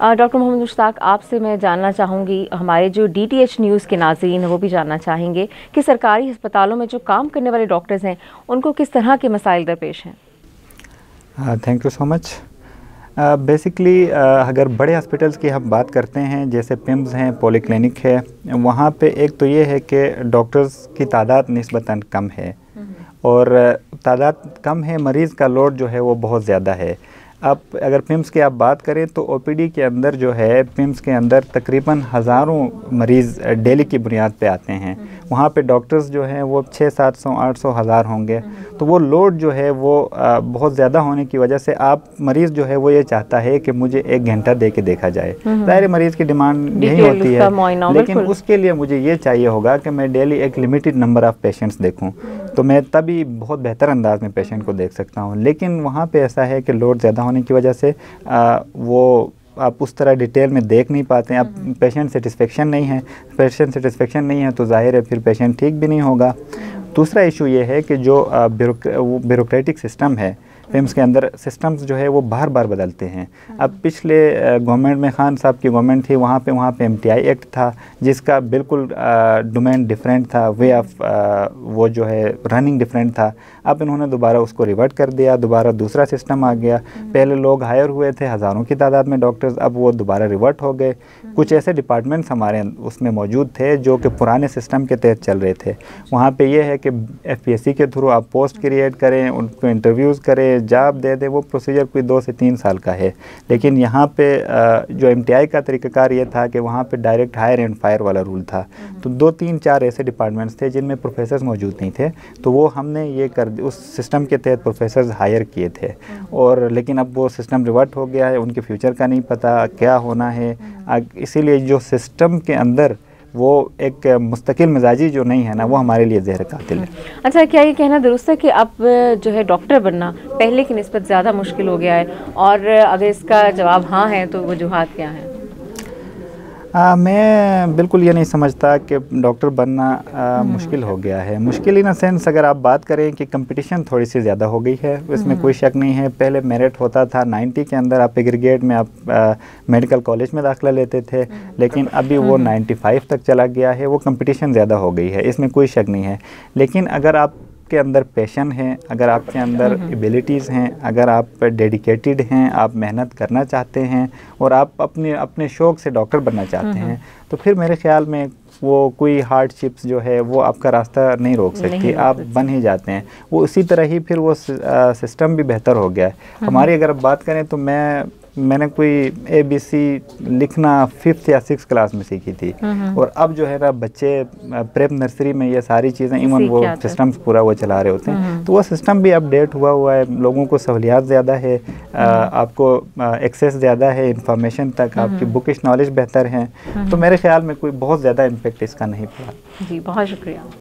Doctor Mohammad Mushtaq, आपसे मैं जानना चाहूँगी, हमारे जो DTH न्यूज़ के नाज़रीन हैं वो भी जानना चाहेंगे कि सरकारी अस्पतालों में जो काम करने वाले डॉक्टर्स हैं उनको किस तरह के मसाइल दरपेश हैं। Thank you so much. Basically अगर बड़े हॉस्पिटल्स की हम बात करते हैं, जैसे पिम्स हैं, पॉलीक्लिनिक है, वहाँ पे एक तो ये है कि डॉक्टर्स की तादाद निस्बतन कम है और तादाद कम है, मरीज़ का लोड जो है वो बहुत ज़्यादा है। अब अगर पिम्स की आप बात करें तो OPD के अंदर जो है, पिम्स के अंदर तकरीबन हज़ारों मरीज़ डेली की बुनियाद पे आते हैं। वहाँ पे डॉक्टर्स जो हैं वो 600, 700, 800, 1000 होंगे। तो वो लोड जो है वो बहुत ज़्यादा होने की वजह से आप मरीज़ जो है वो ये चाहता है कि मुझे 1 घंटा दे के देखा जाए। ज़ाहिर मरीज़ की डिमांड यही होती है, लेकिन उसके लिए मुझे ये चाहिए होगा कि मैं डेली एक लिमिटेड नंबर ऑफ़ पेशेंट्स देखूँ, तो मैं तभी बहुत बेहतर अंदाज में पेशेंट को देख सकता हूँ। लेकिन वहाँ पे ऐसा है कि लोड ज़्यादा होने की वजह से वो आप उस तरह डिटेल में देख नहीं पाते हैं। अब पेशेंट सेटिस्फेक्शन नहीं है, पेशेंट सेटिस्फेक्शन नहीं है तो जाहिर है फिर पेशेंट ठीक भी नहीं होगा। दूसरा इशू ये है कि जो ब्यूरोक्रेटिक सिस्टम है, पिम्स के अंदर सिस्टम्स जो है वो बार बार बदलते हैं। अब पिछले गवर्नमेंट में, खान साहब की गवर्नमेंट थी, वहाँ पे MTI एक्ट था जिसका बिल्कुल डोमेन डिफरेंट था, वे ऑफ वो जो है रनिंग डिफरेंट था। अब इन्होंने दोबारा उसको रिवर्ट कर दिया, दोबारा दूसरा सिस्टम आ गया। पहले लोग हायर हुए थे हज़ारों की तादाद में डॉक्टर्स, अब वो दोबारा रिवर्ट हो गए। कुछ ऐसे डिपार्टमेंट्स हमारे उसमें मौजूद थे जो कि पुराने सिस्टम के तहत चल रहे थे। वहाँ पे ये है कि FPSC के थ्रू आप पोस्ट क्रिएट करें, उनको इंटरव्यूज़ करें, जॉब दे दें, वो प्रोसीजर कोई 2 से 3 साल का है। लेकिन यहाँ पे जो MTI का तरीक़ाकार ये था कि वहाँ पे डायरेक्ट हायर एंड फायर वाला रूल था। तो 2, 3, 4 ऐसे डिपार्टमेंट्स थे जिनमें प्रोफेसर्स मौजूद नहीं थे, तो वो हमने ये उस सिस्टम के तहत प्रोफेसर्स हायर किए थे। और लेकिन अब वो सिस्टम रिवर्ट हो गया है, उनके फ्यूचर का नहीं पता क्या होना है। इसीलिए जो सिस्टम के अंदर वो एक मुस्तकिल मिजाजी जो नहीं है ना, वो हमारे लिए ज़हर कातिल है। अच्छा, क्या ये कहना दुरुस्त है कि अब जो है डॉक्टर बनना पहले की निस्बत ज़्यादा मुश्किल हो गया है, और अगर इसका जवाब हाँ है तो वजूहात क्या हैं? मैं बिल्कुल ये नहीं समझता कि डॉक्टर बनना मुश्किल हो गया है। मुश्किल इन अ सेंस अगर आप बात करें कि कंपटीशन थोड़ी सी ज़्यादा हो गई है, इसमें कोई शक नहीं है। पहले मेरिट होता था 90 के अंदर, आप एग्रीगेट में आप मेडिकल कॉलेज में दाखिला लेते थे, लेकिन अभी वो 95 तक चला गया है। वो कंपटीशन ज़्यादा हो गई है, इसमें कोई शक नहीं है। लेकिन अगर आप के अंदर पैशन है, अगर आपके अंदर एबिलिटीज़ हैं, अगर आप डेडिकेटेड हैं, आप मेहनत करना चाहते हैं और आप अपने शौक़ से डॉक्टर बनना चाहते हैं, तो फिर मेरे ख़्याल में वो कोई हार्डशिप्स जो है वो आपका रास्ता नहीं रोक सकती, आप बन ही जाते हैं। वो उसी तरह ही फिर वो सिस्टम भी बेहतर हो गया है। हमारी अगर बात करें तो मैंने कोई ABC लिखना 5th या 6th क्लास में सीखी थी, और अब जो है ना बच्चे प्रेप नर्सरी में ये सारी चीज़ें, इवन वो सिस्टम्स पूरा वो चला रहे होते हैं। तो वो सिस्टम भी अपडेट हुआ है, लोगों को सहूलियात ज़्यादा है, आपको एक्सेस ज़्यादा है इंफॉर्मेशन तक, आपकी बुकिश नॉलेज बेहतर है। तो मेरे ख्याल में कोई बहुत ज़्यादा इम्पेक्ट इसका नहीं पड़ा। जी, बहुत शुक्रिया।